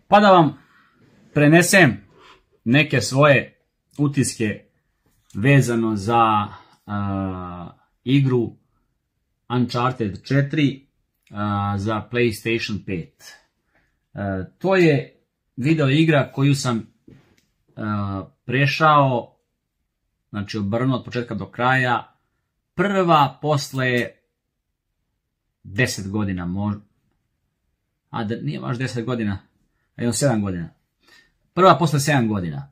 Pa da vam prenesem neke svoje utiske vezano za igru Uncharted 4 za PlayStation 5. To je video igra koju sam prešao, znači obrnuo od početka do kraja, prva posle 10 godina, nije baš 10 godina, jedno 7 godina. Prva posle 7 godina.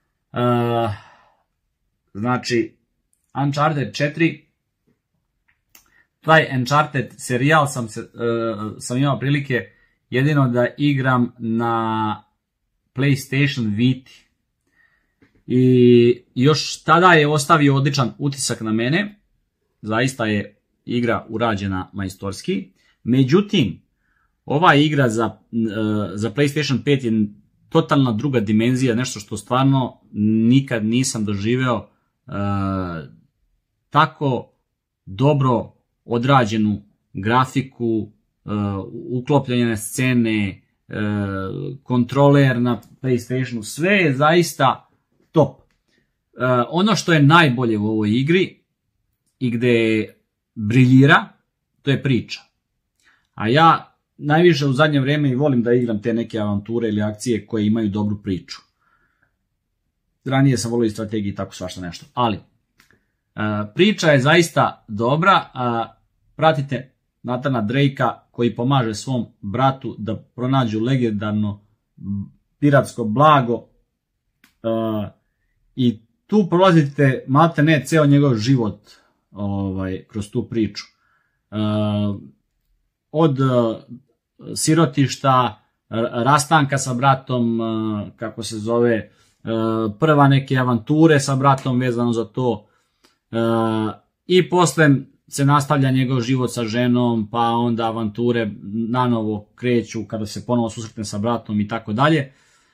Znači, Uncharted 4, taj Uncharted serijal sam imao prilike jedino da igram na PlayStation Viti. I još tada je ostavio odličan utisak na mene. Zaista je igra urađena majstorski. Međutim, ova igra za PlayStation 5 je totalna druga dimenzija, nešto što stvarno nikad nisam doživeo tako dobro odrađenu grafiku, uklopljene scene, kontroler na PlayStationu, sve je zaista top. Ono što je najbolje u ovoj igri i gde briljira, to je priča. A ja najviše u zadnje vrijeme i volim da igram te neke avanture ili akcije koje imaju dobru priču. Ranije sam volio i strategiji i tako svašta nešto. Ali, priča je zaista dobra. Pratite Nathana Drakea koji pomaže svom bratu da pronađu legendarno piratsko blago. I tu prolazite malte ne ceo njegov život kroz tu priču. Od sirotišta, rastanka sa bratom, kako se zove, prva neke avanture sa bratom vezano za to, i posle se nastavlja njegov život sa ženom, pa onda avanture nanovo kreću kada se ponovo susretne sa bratom i tako dalje.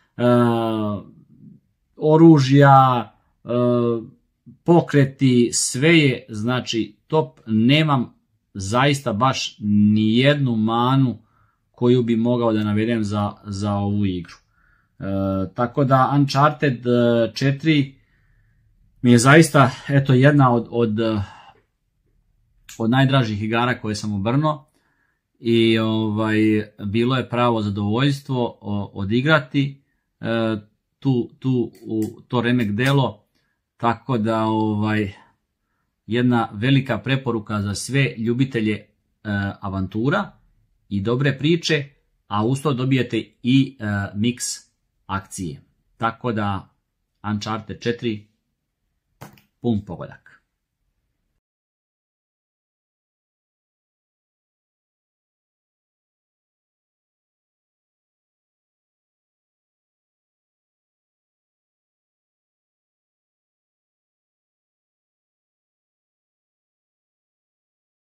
Oružja, pokreti, sve je znači top. Nemam zaista baš ni jednu manu koju bi mogao da navedem za ovu igru. Tako da Uncharted 4 mi je zaista jedna od najdražih igara koje sam obrnuo i bilo je pravo zadovoljstvo odigrati to remek delo, tako da jedna velika preporuka za sve ljubitelje avantura i dobre priče, a uz to dobijete i miks akcije. Tako da Uncharted 4 pun pogodak.